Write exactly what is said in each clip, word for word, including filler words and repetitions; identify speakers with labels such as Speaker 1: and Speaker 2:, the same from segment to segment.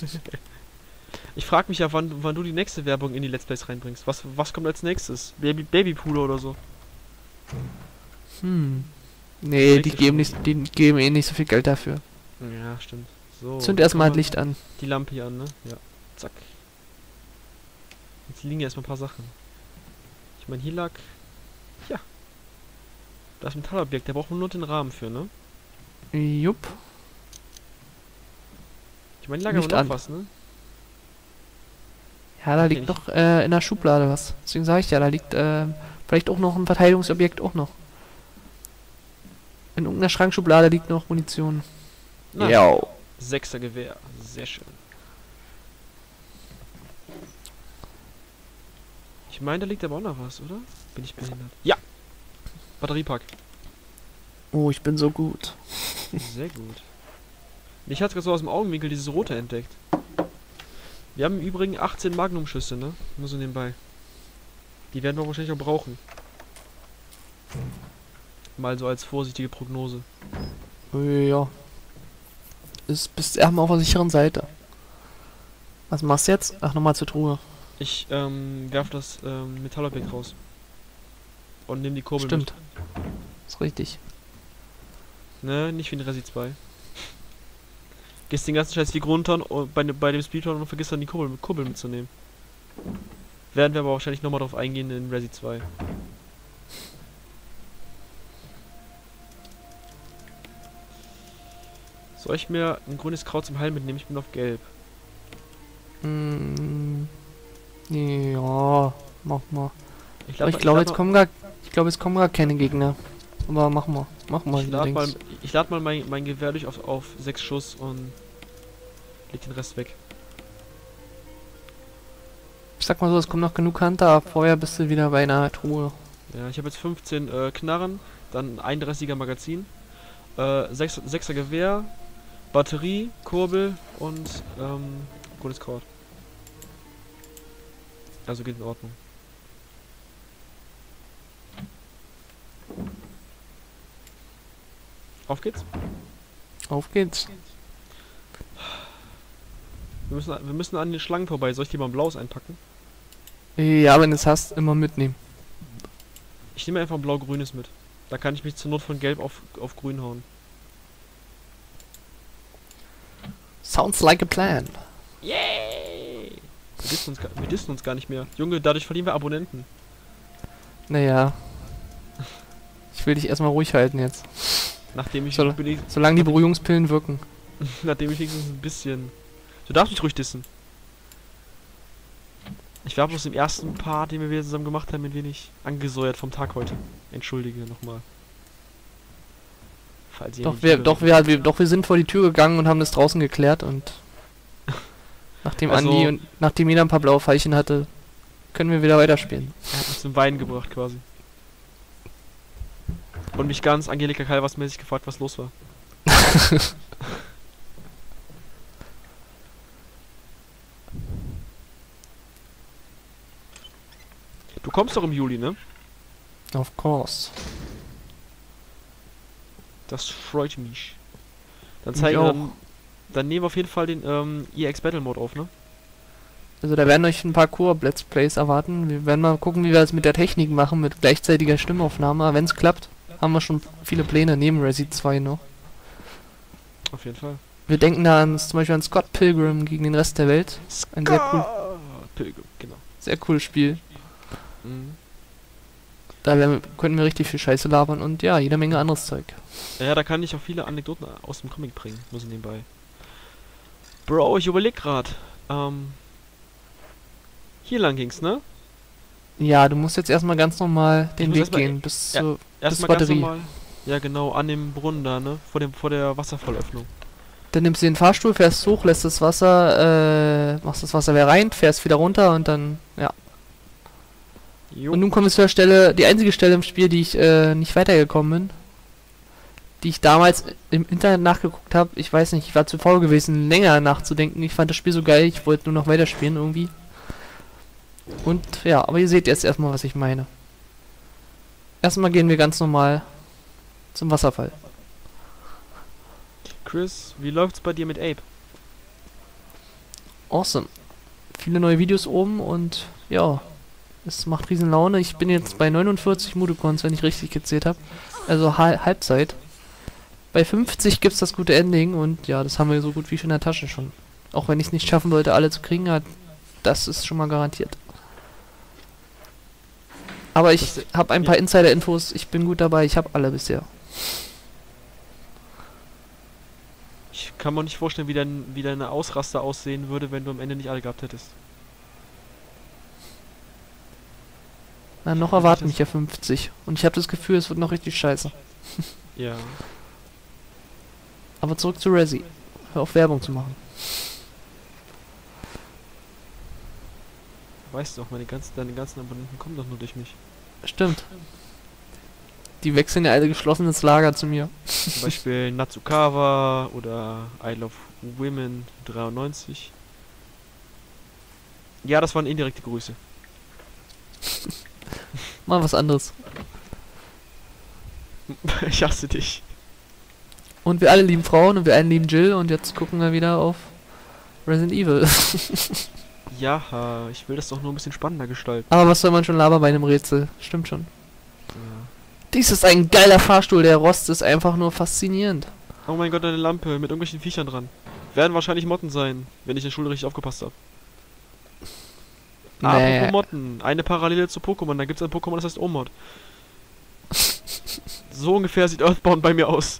Speaker 1: Ich frage mich ja, wann, wann du die nächste Werbung in die Let's Plays reinbringst. Was, was kommt als nächstes? Baby, Babypool oder so?
Speaker 2: Hm. Nee, die geben, nicht, die geben eh nicht so viel Geld dafür.
Speaker 1: Ja, stimmt. So,
Speaker 2: Zünd erstmal ein Licht an.
Speaker 1: Die Lampe hier an, ne? Ja. Zack. Jetzt liegen ja erstmal ein paar Sachen. Ich meine, hier lag... Ja. Da ist ein Metallobjekt, da braucht man nur den Rahmen für, ne?
Speaker 2: Jupp.
Speaker 1: Ich meine, hier lag aber noch was, ne?
Speaker 2: Ja, da liegt noch äh, in der Schublade was. Deswegen sage ich ja, da liegt äh, vielleicht auch noch ein Verteidigungsobjekt auch noch. In irgendeiner Schrankschublade liegt noch Munition.
Speaker 1: Ja. Sechser Gewehr. Sehr schön. Ich meine, da liegt aber auch noch was, oder? Bin ich behindert? Ja! Batteriepack.
Speaker 2: Oh, ich bin so gut.
Speaker 1: Sehr gut. Ich hatte gerade so aus dem Augenwinkel dieses rote entdeckt. Wir haben im Übrigen achtzehn Magnumschüsse, ne? Nur so nebenbei. Die werden wir wahrscheinlich auch brauchen. Mal so als vorsichtige Prognose.
Speaker 2: Ja. Ist bist erstmal auf der sicheren Seite. Was machst du jetzt? Ach, nochmal zur Truhe.
Speaker 1: Ich ähm, werf das ähm, Metallobjekt raus. Und nehme die Kurbel
Speaker 2: Stimmt.
Speaker 1: mit.
Speaker 2: Ist richtig.
Speaker 1: Ne, nicht wie ein Resi zwei. Gehst den ganzen Scheiß Weg runter und bei, bei dem Speedrun und vergisst dann die Kurbel, Kurbel mitzunehmen. Werden wir aber wahrscheinlich nochmal drauf eingehen in Resi zwei. Soll ich mir ein grünes Kraut zum Heilen mitnehmen? Ich bin auf gelb.
Speaker 2: Mm, ja, mach mal.
Speaker 1: Ich
Speaker 2: glaube,
Speaker 1: glaub,
Speaker 2: ich glaub,
Speaker 1: ich
Speaker 2: jetzt kommen gar, ich glaube, jetzt kommen gar keine Gegner. Aber mach mal, mach mal.
Speaker 1: Ich lade mal, ich lad mal mein, mein Gewehr durch auf, auf sechs Schuss und leg den Rest weg.
Speaker 2: Ich sag mal so, es kommt noch genug Hunter, aber vorher bist du wieder bei einer Truhe.
Speaker 1: Ja, ich habe jetzt fünfzehn äh, Knarren, dann ein einunddreißiger Magazin, äh, sechser Gewehr, Batterie, Kurbel und ähm, gutes Kraut. Also geht in Ordnung. Auf geht's.
Speaker 2: Auf geht's.
Speaker 1: Wir müssen, wir müssen an den Schlangen vorbei. Soll ich die mal ein blaues einpacken?
Speaker 2: Ja, wenn du es hast, immer mitnehmen.
Speaker 1: Ich nehme einfach ein blau-grünes mit. Da kann ich mich zur Not von gelb auf, auf grün hauen.
Speaker 2: Sounds like a plan.
Speaker 1: Yay! Wir dissen uns, wir dissen uns gar nicht mehr. Junge, dadurch verlieren wir Abonnenten.
Speaker 2: Naja. Ich will dich erstmal ruhig halten jetzt.
Speaker 1: Nachdem ich...
Speaker 2: So, solange die Beruhigungspillen wirken.
Speaker 1: Nachdem ich wenigstens ein bisschen... Du darfst mich ruhig dissen. Ich war bloß im ersten Part, den wir wieder zusammen gemacht haben, ein wenig angesäuert vom Tag heute. Entschuldige nochmal.
Speaker 2: Doch wir, doch, wir, wir, doch wir sind vor die Tür gegangen und haben das draußen geklärt und... nachdem
Speaker 1: also,
Speaker 2: Andi und nachdem jeder ein paar blaue Pfeilchen hatte, können wir wieder weiterspielen.
Speaker 1: Er hat mich zum Weinen gebracht quasi. Und mich ganz Angelika Calvas-mäßig gefragt, was los war. Du kommst doch im Juli, ne?
Speaker 2: Of course.
Speaker 1: Das freut mich. Dann zeigen wir dann, dann nehmen wir auf jeden Fall den ähm, E X Battle Mode auf, ne?
Speaker 2: Also da werden euch ein paar Koop-Let's Plays erwarten. Wir werden mal gucken, wie wir das mit der Technik machen, mit gleichzeitiger Stimmaufnahme. Aber wenn es klappt, haben wir schon viele Pläne neben Resi zwei noch.
Speaker 1: Auf jeden Fall.
Speaker 2: Wir denken da an, zum Beispiel an Scott Pilgrim gegen den Rest der Welt. Ein sehr cool,
Speaker 1: Pilgrim, genau.
Speaker 2: Sehr cooles Spiel.
Speaker 1: Mhm.
Speaker 2: Da werden, könnten wir richtig viel Scheiße labern und ja, jede Menge anderes Zeug.
Speaker 1: Ja, da kann ich auch viele Anekdoten aus dem Comic bringen, muss ich nebenbei. Bro, ich überleg grad. Ähm. Hier lang ging's, ne?
Speaker 2: Ja, du musst jetzt erstmal ganz normal den Weg gehen,
Speaker 1: e
Speaker 2: bis
Speaker 1: ja,
Speaker 2: zur
Speaker 1: erst
Speaker 2: bis
Speaker 1: mal
Speaker 2: Batterie.
Speaker 1: Ganz normal, ja genau, an dem Brunnen da, ne? Vor dem vor der Wasserfallöffnung.
Speaker 2: Dann nimmst du den Fahrstuhl, fährst hoch, lässt das Wasser, äh, machst das Wasser wieder rein, fährst wieder runter und dann, ja. Jo. Und nun kommen wir zur Stelle, die einzige Stelle im Spiel, die ich äh, nicht weitergekommen bin. Die ich damals im Internet nachgeguckt habe. Ich weiß nicht, ich war zu faul gewesen, länger nachzudenken. Ich fand das Spiel so geil, ich wollte nur noch weiterspielen irgendwie. Und ja, aber ihr seht jetzt erstmal, was ich meine. Erstmal gehen wir ganz normal zum Wasserfall.
Speaker 1: Chris, wie läuft's bei dir mit Abe?
Speaker 2: Awesome. Viele neue Videos oben und ja, es macht riesen Laune. Ich bin jetzt bei neunundvierzig Mudokons, wenn ich richtig gezählt habe. Also Hal Halbzeit. Bei fünfzig gibt's das gute Ending und ja, das haben wir so gut wie schon in der Tasche schon. Auch wenn ich es nicht schaffen wollte, alle zu kriegen, hat, das ist schon mal garantiert. Aber ich habe ein paar Insider-Infos, ich bin gut dabei, ich habe alle bisher.
Speaker 1: Ich kann mir nicht vorstellen, wie, dein, wie deine Ausraster aussehen würde, wenn du am Ende nicht alle gehabt hättest.
Speaker 2: Na, noch erwarten mich ja fünfzig. Und ich habe das Gefühl, es wird noch richtig scheiße.
Speaker 1: Ja.
Speaker 2: Aber zurück zu Resi. Hör auf, Werbung zu machen.
Speaker 1: Weißt du auch, meine ganzen, deine ganzen Abonnenten kommen doch nur durch mich.
Speaker 2: Stimmt. Die wechseln ja alle geschlossenes Lager zu mir.
Speaker 1: Zum Beispiel Natsukawa oder I Love Women dreiundneunzig. Ja, das waren indirekte Grüße.
Speaker 2: Mal was anderes.
Speaker 1: Ich hasse dich.
Speaker 2: Und wir alle lieben Frauen und wir alle lieben Jill und jetzt gucken wir wieder auf Resident Evil.
Speaker 1: Ja, ich will das doch nur ein bisschen spannender gestalten.
Speaker 2: Aber was soll man schon labern bei einem Rätsel? Stimmt schon.
Speaker 1: Ja.
Speaker 2: Dies ist ein geiler Fahrstuhl, der Rost ist einfach nur faszinierend.
Speaker 1: Oh mein Gott, eine Lampe mit irgendwelchen Viechern dran. Werden wahrscheinlich Motten sein, wenn ich in der Schule richtig aufgepasst habe.
Speaker 2: Nee.
Speaker 1: Apropos Motten, eine Parallele zu Pokémon, da gibt es ein Pokémon, das heißt Omod. So ungefähr sieht Earthbound bei mir aus.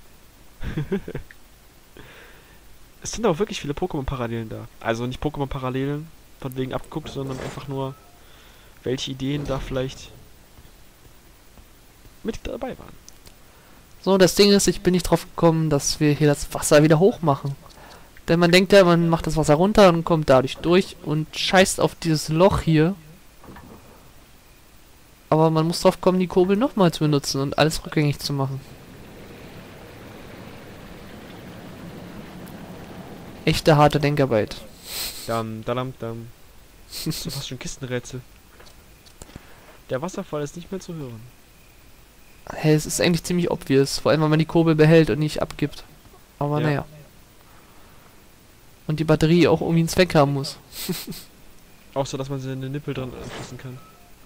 Speaker 1: Es sind aber wirklich viele Pokémon-Parallelen da. Also nicht Pokémon-Parallelen, von wegen abgeguckt, sondern einfach nur, welche Ideen da vielleicht mit dabei waren.
Speaker 2: So, das Ding ist, ich bin nicht drauf gekommen, dass wir hier das Wasser wieder hoch machen. Denn man denkt ja, man macht das Wasser runter und kommt dadurch durch und scheißt auf dieses Loch hier. Aber man muss drauf kommen, die Kurbel nochmal zu benutzen und alles rückgängig zu machen. Echte harte Denkarbeit.
Speaker 1: Dam, dalam, dam. So fast schon Kistenrätsel. Der Wasserfall ist nicht mehr zu hören.
Speaker 2: Hey, es ist eigentlich ziemlich obvious. Vor allem, wenn man die Kurbel behält und nicht abgibt. Aber
Speaker 1: Ja.
Speaker 2: naja. Und die Batterie auch irgendwie einen Zweck haben muss.
Speaker 1: Auch so, dass man seine Nippel dran anschließen kann.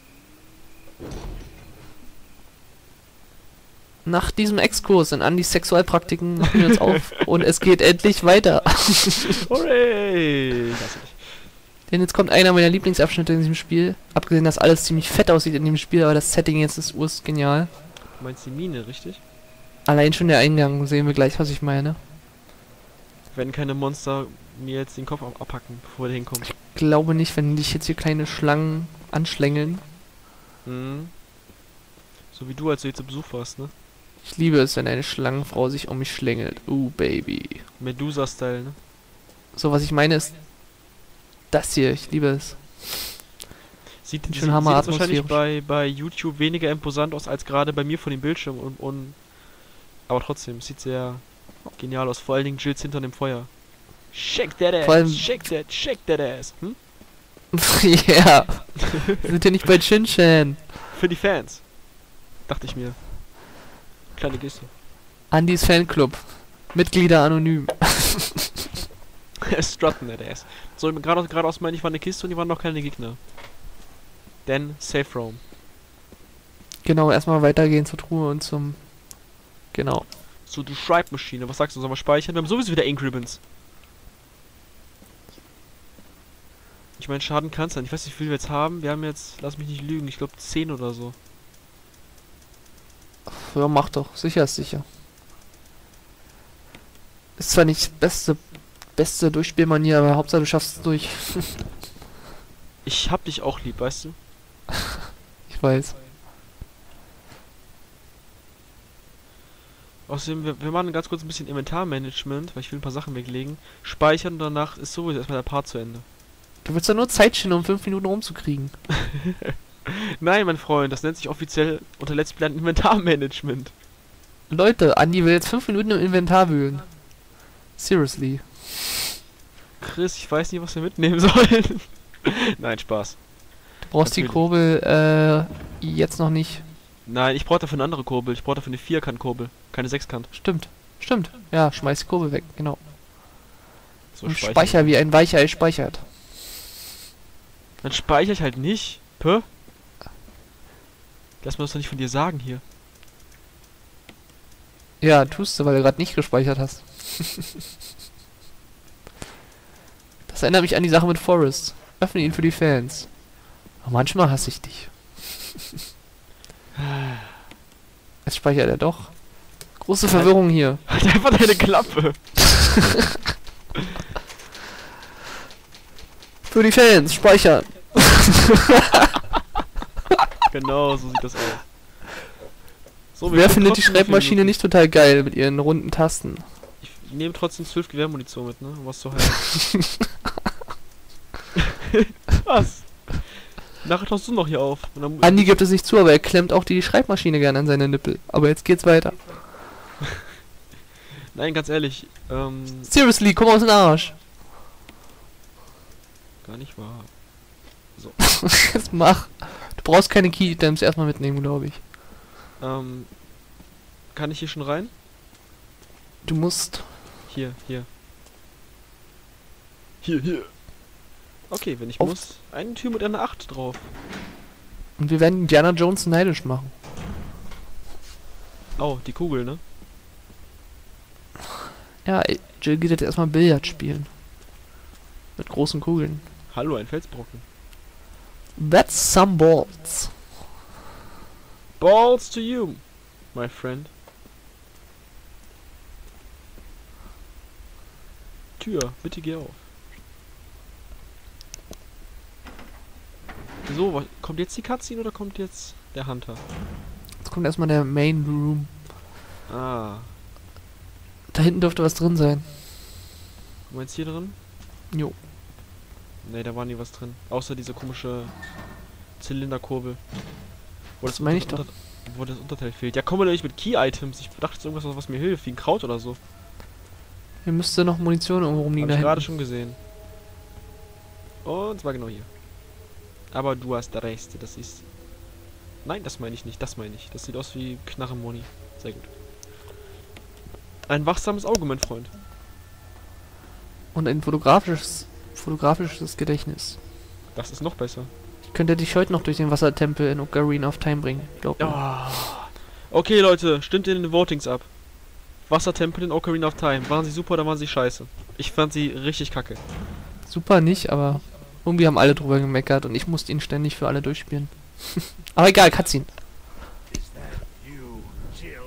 Speaker 2: Nach diesem Exkurs in Andys Sexualpraktiken machen wir uns auf und es geht endlich weiter.
Speaker 1: Hooray! Ich hasse dich.
Speaker 2: Denn jetzt kommt einer meiner Lieblingsabschnitte in diesem Spiel. Abgesehen, dass alles ziemlich fett aussieht in dem Spiel, aber das Setting jetzt ist urs genial.
Speaker 1: Du meinst die Mine, richtig?
Speaker 2: Allein schon der Eingang, sehen wir gleich, was ich meine.
Speaker 1: Wenn keine Monster mir jetzt den Kopf ab abhacken, bevor der hinkommt.
Speaker 2: Glaube nicht, wenn dich jetzt hier kleine Schlangen anschlängeln.
Speaker 1: Mhm. So wie du, als du hier zu Besuch warst, ne?
Speaker 2: Ich liebe es, wenn eine Schlangenfrau sich um mich schlängelt. Uh, Baby.
Speaker 1: Medusa-Style, ne?
Speaker 2: So, was ich meine ist das hier. Ich liebe es.
Speaker 1: Sieht,
Speaker 2: Schön
Speaker 1: sieht, sieht
Speaker 2: hammer
Speaker 1: jetzt wahrscheinlich
Speaker 2: atmosphärisch.
Speaker 1: bei, bei YouTube weniger imposant aus als gerade bei mir vor dem Bildschirm. Und, und aber trotzdem, es sieht sehr genial aus. Vor allen Dingen Jills hinter dem Feuer. Shake that
Speaker 2: Vor allem-
Speaker 1: ass, shake that, shake that ass. Hm?
Speaker 2: Ja. Wir sind ja nicht bei Shin-Chan.
Speaker 1: Für die Fans. Dachte ich mir. Kleine Geste.
Speaker 2: Andys Fanclub. Mitglieder anonym.
Speaker 1: Strutten that ass. So, gerade geradeaus meine ich, war eine Kiste und die waren noch keine Gegner. Denn Safe Roam.
Speaker 2: Genau, erstmal weitergehen zur Truhe und zum... Genau.
Speaker 1: So, du Schreibmaschine, was sagst du, sollen wir speichern? Wir haben sowieso wieder Ink Ribbons. Ich meine, Schaden kann's dann. Ich weiß nicht, wie viel wir jetzt haben. Wir haben jetzt, lass mich nicht lügen, ich glaube zehn oder so.
Speaker 2: Ja, mach doch. Sicher ist sicher. Ist zwar nicht beste, beste Durchspielmanier, aber Hauptsache du schaffst es durch.
Speaker 1: Ich hab dich auch lieb, weißt du?
Speaker 2: Ich weiß.
Speaker 1: Außerdem, wir, wir machen ganz kurz ein bisschen Inventarmanagement, weil ich will ein paar Sachen weglegen. Speichern und danach ist sowieso erstmal der Part zu Ende.
Speaker 2: Du willst ja nur Zeit schinden, um fünf Minuten rumzukriegen.
Speaker 1: Nein, mein Freund, das nennt sich offiziell unter Let's Play Inventarmanagement.
Speaker 2: Leute, Andi will jetzt fünf Minuten im Inventar wühlen. Seriously.
Speaker 1: Chris, ich weiß nicht, was wir mitnehmen sollen. Nein, Spaß.
Speaker 2: Du brauchst die
Speaker 1: Natürlich.
Speaker 2: Kurbel, äh, jetzt noch nicht.
Speaker 1: Nein, ich brauche dafür eine andere Kurbel. Ich brauche dafür eine Vierkant-Kurbel, keine Sechskant.
Speaker 2: Stimmt. Stimmt. Ja, schmeiß die Kurbel weg, genau.
Speaker 1: So,
Speaker 2: Und Speicher wie ein Weichei speichert.
Speaker 1: Dann speichere ich halt nicht. Pö? Lass mir das doch nicht von dir sagen hier.
Speaker 2: Ja, tust du, weil du gerade nicht gespeichert hast. Das erinnert mich an die Sache mit Forrest. Öffne ihn für die Fans. Aber manchmal hasse ich dich. Jetzt speichert er doch. Große Verwirrung hier.
Speaker 1: Halt einfach deine Klappe.
Speaker 2: Für die Fans, speichern.
Speaker 1: Genau, so sieht das aus. So,
Speaker 2: Wer findet die Schreibmaschine nicht total geil mit ihren runden Tasten?
Speaker 1: Ich nehme trotzdem zwölf Gewehrmunition mit, ne? Um was zu heilen. Was? Nachher tauchst du noch hier auf. Und dann
Speaker 2: Andi gibt es nicht zu, aber er klemmt auch die Schreibmaschine gerne an seine Nippel. Aber jetzt geht's weiter.
Speaker 1: Nein, ganz ehrlich, ähm...
Speaker 2: Seriously, komm aus dem Arsch.
Speaker 1: Gar nicht wahr. So.
Speaker 2: Jetzt mach. Du brauchst keine Key-Items erstmal mitnehmen, glaube ich.
Speaker 1: Ähm... Kann ich hier schon rein?
Speaker 2: Du musst...
Speaker 1: Hier, hier. Hier, hier. Okay, wenn ich
Speaker 2: Auf.
Speaker 1: muss. Eine Tür mit einer acht drauf.
Speaker 2: Und wir werden Indiana Jones neidisch machen.
Speaker 1: Oh, die Kugel, ne?
Speaker 2: Ja, ey, Jill geht jetzt erstmal Billard spielen. Mit großen Kugeln.
Speaker 1: Hallo, ein Felsbrocken.
Speaker 2: That's some balls.
Speaker 1: Balls to you, my friend. Tür, bitte geh auf. So, was, kommt jetzt die Cutscene oder kommt jetzt der Hunter?
Speaker 2: Jetzt kommt erstmal der Main Room.
Speaker 1: Ah.
Speaker 2: Da hinten dürfte was drin sein.
Speaker 1: Du meinst hier drin?
Speaker 2: Jo.
Speaker 1: Ne, da war nie was drin. Außer diese komische Zylinderkurbel. Wo das,
Speaker 2: Das meine ich
Speaker 1: unter,
Speaker 2: doch.
Speaker 1: Unter, wo das Unterteil fehlt. Ja, komm mal nicht mit Key-Items. Ich dachte, es ist irgendwas, was mir hilft, wie ein Kraut oder so.
Speaker 2: Hier müsste noch Munition irgendwo rumliegen.
Speaker 1: Hab ich
Speaker 2: da
Speaker 1: gerade
Speaker 2: hinten.
Speaker 1: schon gesehen. Und zwar genau hier. Aber du hast recht, das ist... Nein, das meine ich nicht, das meine ich. Das sieht aus wie Knarrenmoni. Sehr gut. Ein wachsames Auge, mein Freund.
Speaker 2: Und ein fotografisches, fotografisches Gedächtnis.
Speaker 1: Das ist noch besser.
Speaker 2: Ich könnte dich heute noch durch den Wassertempel in Ocarina of Time bringen. Glaub mir.
Speaker 1: Oh. Okay, Leute, stimmt in den Votings ab. Wassertempel in Ocarina of Time. Waren sie super oder waren sie scheiße? Ich fand sie richtig kacke.
Speaker 2: Super nicht, aber irgendwie haben alle drüber gemeckert und ich musste ihn ständig für alle durchspielen. Aber egal, Cutscene.
Speaker 3: Is that you, Jill?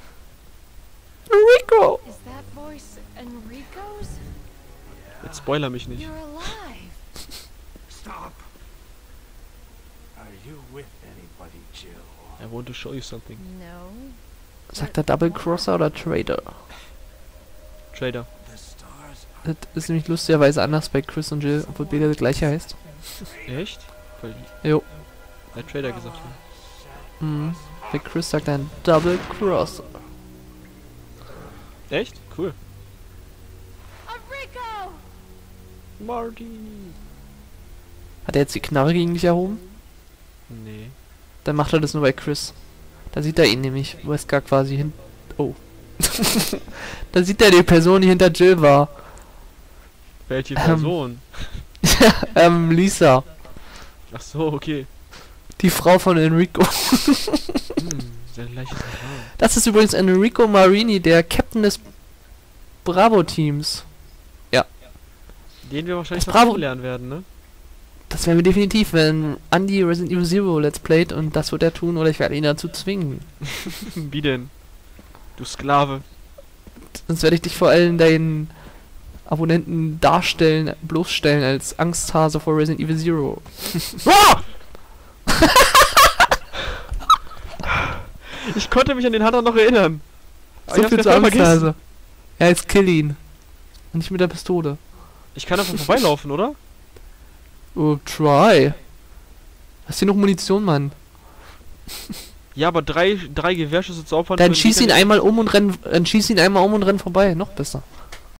Speaker 2: Rico!
Speaker 4: Is that voice Enrico's?
Speaker 1: Jetzt spoiler mich nicht.
Speaker 4: You're alive.
Speaker 3: Stop. Are you with anybody, Jill?
Speaker 1: I want to show you something.
Speaker 4: No.
Speaker 2: Sagt er Double Crosser oder Trader?
Speaker 1: Trader.
Speaker 3: The stars are
Speaker 2: Das ist nämlich lustigerweise anders bei Chris und Jill, obwohl beide das gleiche heißt.
Speaker 1: Echt? Weil
Speaker 2: Jo.
Speaker 1: der Trader gesagt hat.
Speaker 2: Mhm. Bei Chris sagt er ein Double Crosser.
Speaker 1: Echt? Cool.
Speaker 4: Enrico!
Speaker 1: Marty.
Speaker 2: Hat er jetzt die Knarre gegen dich erhoben?
Speaker 1: Nee.
Speaker 2: Dann macht er das nur bei Chris. Da sieht er ihn nämlich, wo es gar quasi hin... Oh. Da sieht er die Person, die hinter Jill war.
Speaker 1: Welche
Speaker 2: Ähm.
Speaker 1: Person?
Speaker 2: ähm, Lisa.
Speaker 1: Ach so, okay.
Speaker 2: Die Frau von Enrico.
Speaker 1: Hm, sehr leichtes Verfahren.
Speaker 2: Das ist übrigens Enrico Marini, der Captain des Bravo-Teams.
Speaker 1: Den wir wahrscheinlich
Speaker 2: Das
Speaker 1: noch
Speaker 2: Bravo-
Speaker 1: kennenlernen werden, ne?
Speaker 2: Das werden wir definitiv, wenn Andy Resident Evil Zero Let's Playt, und das wird er tun, oder ich werde ihn dazu zwingen.
Speaker 1: Wie denn? Du Sklave.
Speaker 2: Sonst werde ich dich vor allem deinen Abonnenten darstellen, bloßstellen als Angsthase vor Resident Evil Zero.
Speaker 1: Ah! Ich konnte mich an den Hunter noch erinnern. Aber
Speaker 2: So
Speaker 1: ich
Speaker 2: viel
Speaker 1: hab's
Speaker 2: zu
Speaker 1: ganz vergessen.
Speaker 2: Angsthase. Ja, jetzt kill ihn. Und nicht mit der Pistole.
Speaker 1: Ich kann einfach vorbeilaufen, oder?
Speaker 2: Oh, try. Hast hier noch Munition, Mann?
Speaker 1: Ja, aber drei, drei Gewehrschüsse zu opfern...
Speaker 2: Dann
Speaker 1: für
Speaker 2: schieß ihn
Speaker 1: Gegner-
Speaker 2: einmal um und renn, dann schieß ihn einmal um und renn vorbei. Noch besser.